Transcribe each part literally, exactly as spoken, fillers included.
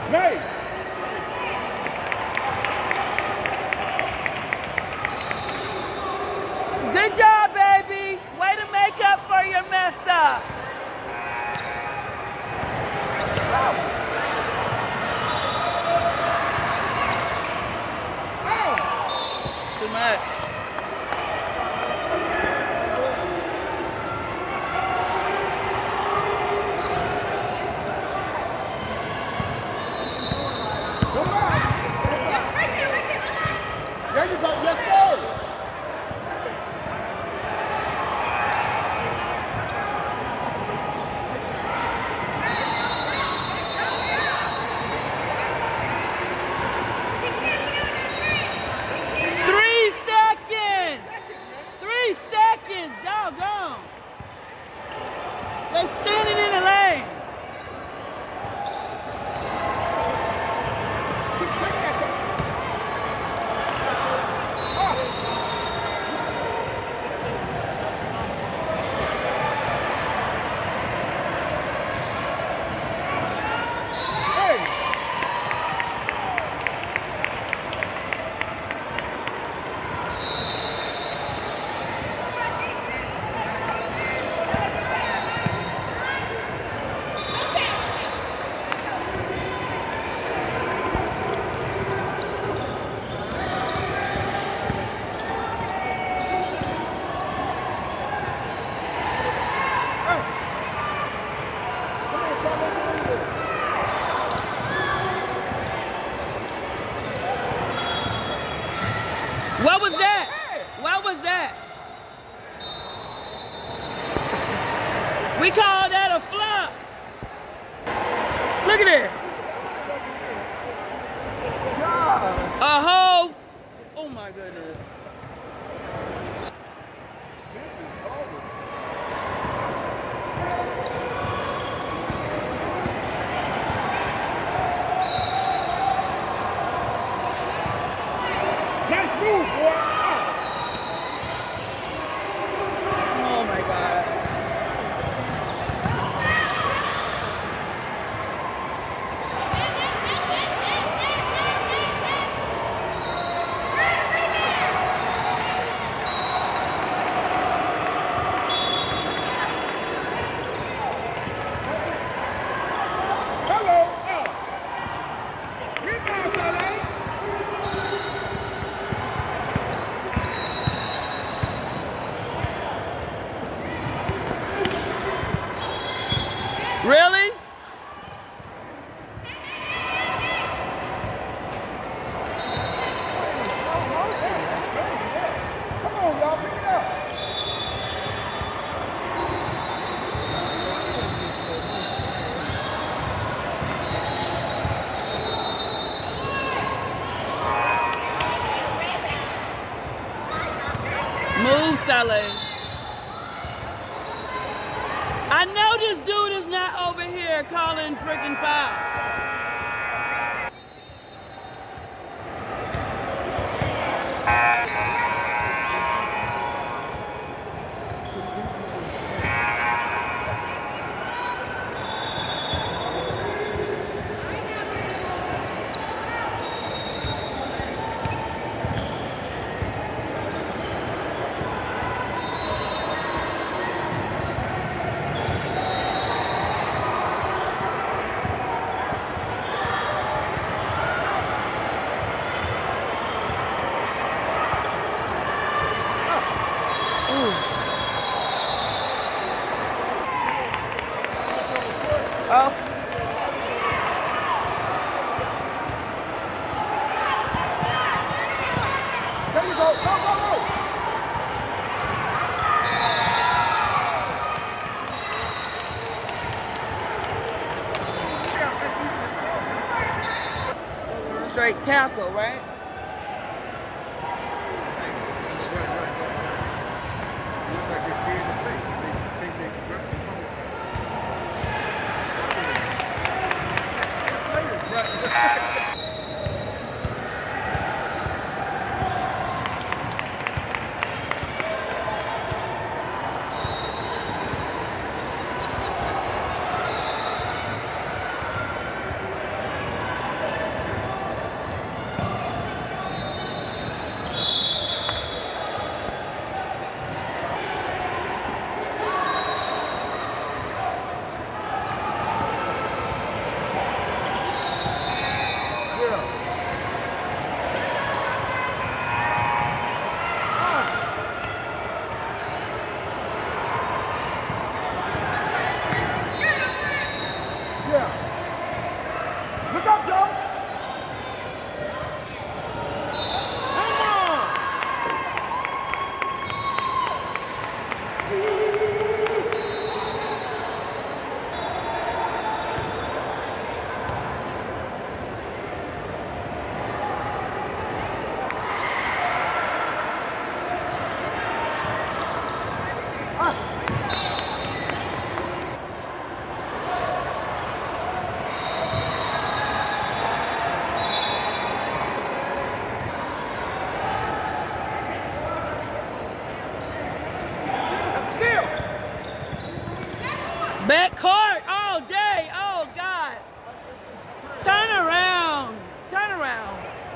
Nice. Good job, baby. Way to make up for your mess up. Too much. Come on. Right there, right there. There you go. Yes, sir. Three seconds. Three seconds. Doggone. They're standing in the lane. Take that. Hey. What was that? What was that? We call that a flop. Look at this. A hoe. Oh my goodness. Nice move, boy. Ah. Oh my God. Hello. Ah. Rebound, Saleh. Really? Come on, y'all, pick it up. Move, Saleh. I know this dude is not over here calling freaking fouls. Oh. There you go. Go, go, go. Straight tackle, right? Looks like they're scared to play. They think they can rush the ball. Right.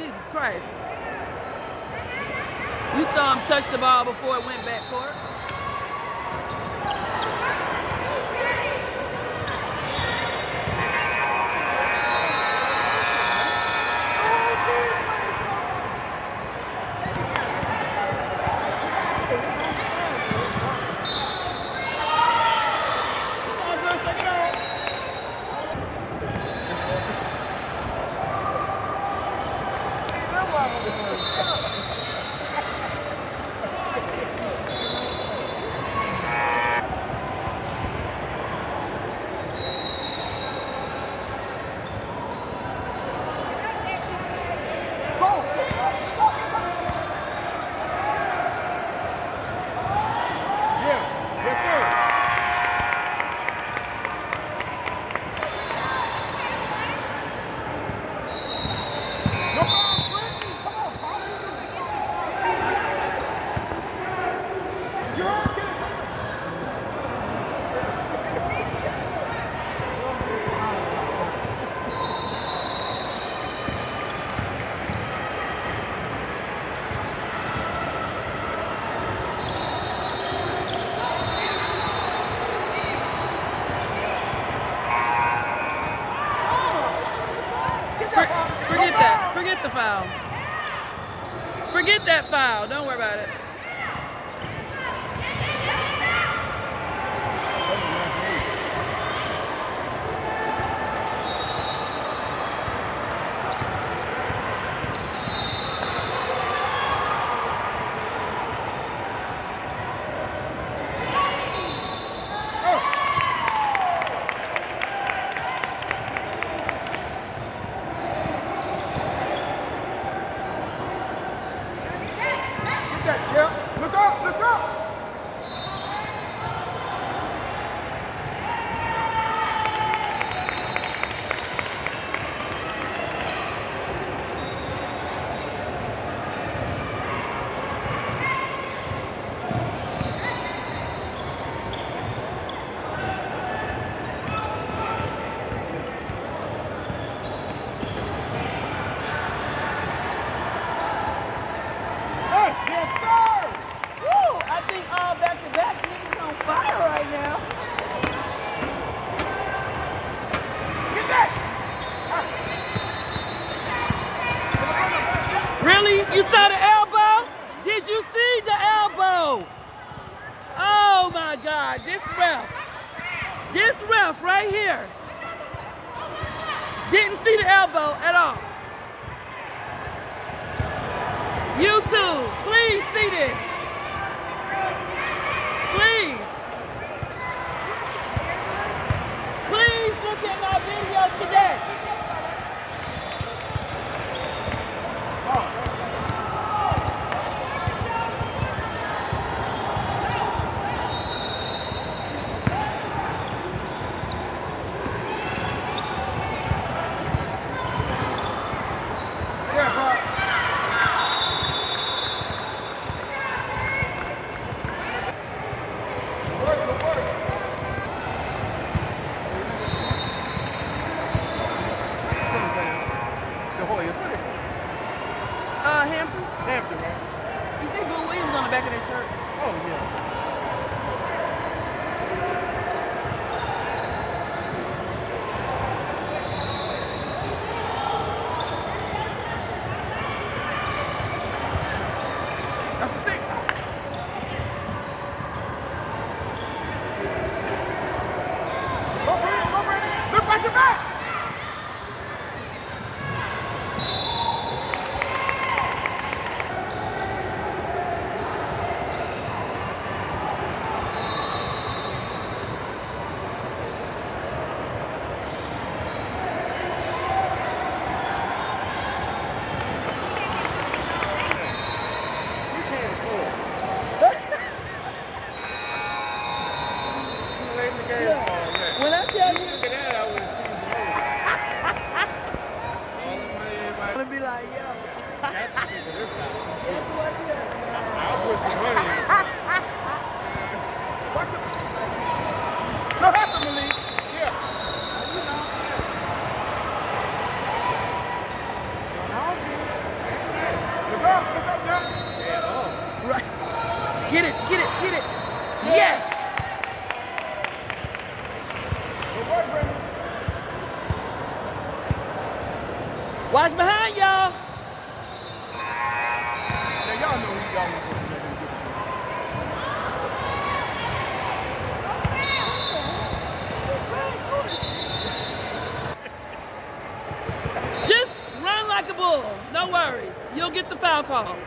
Jesus Christ. You saw him touch the ball before it went back court. Forget that. Forget the foul. Forget that foul. Don't worry about it. Yeah, look up, look up. Really? You saw the elbow? Did you see the elbow? Oh my God, this ref. This ref right here. Didn't see the elbow at all. YouTube, please see this. Please. Please look at my video today. Uh, Hampton? Hampton, right? You see Boo Williams on the back of that shirt? Oh, yeah. That's a stick. Go, Brandon, go, Brandon. Look back to back. When I tell you, Look at that, I would have seen some I'm gonna be like, yo. You have to figure this out. Guess what here? I'll put some money in. Watch it. No happen, Malik. Yeah. You know what I'm saying? Watch behind y'all. Now y'all know who y'all want to get Just run like a bull. No worries. You'll get the foul call. Here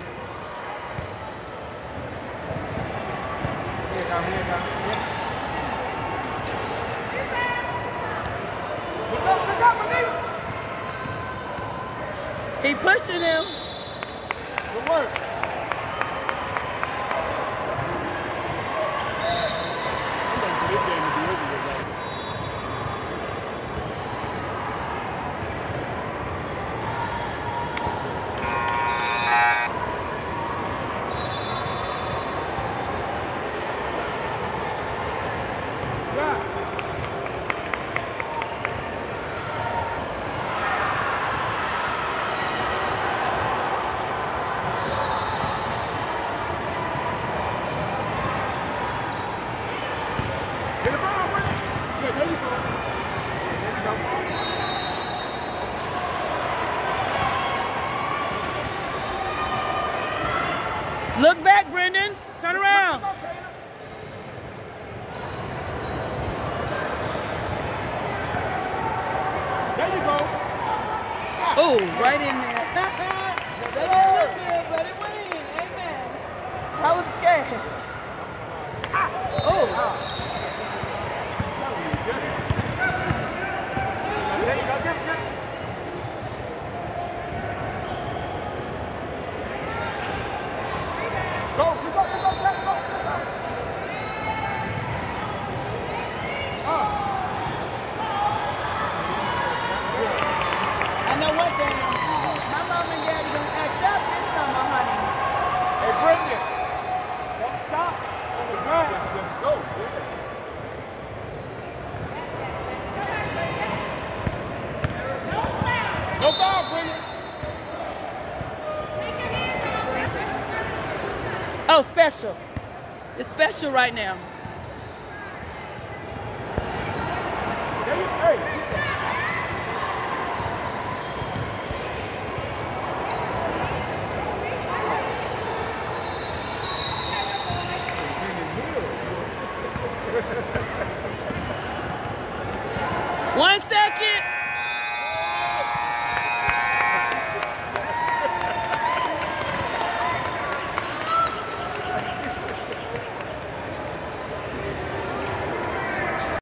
come, here come. Look up, look up, Malik. He pushing him. Good work. I'm waiting for this game to be over with, right? Get the ball, Brittany. Yeah, there you go. There you go. Look back, Brendan. Turn around. There you go. Oh, right in there. That didn't look good, but it went in. Amen. I was scared. Oh. That was really good. There you go. Get, get. Go, you go, you go, Jack, go. Ah. I know what, Daniel. My mom and daddy gonna act up this summer, honey. Hey, Brittany, don't stop on the drive. Just go. No foul, Brittany. Oh, special. It's special right now. There you, hey. One second.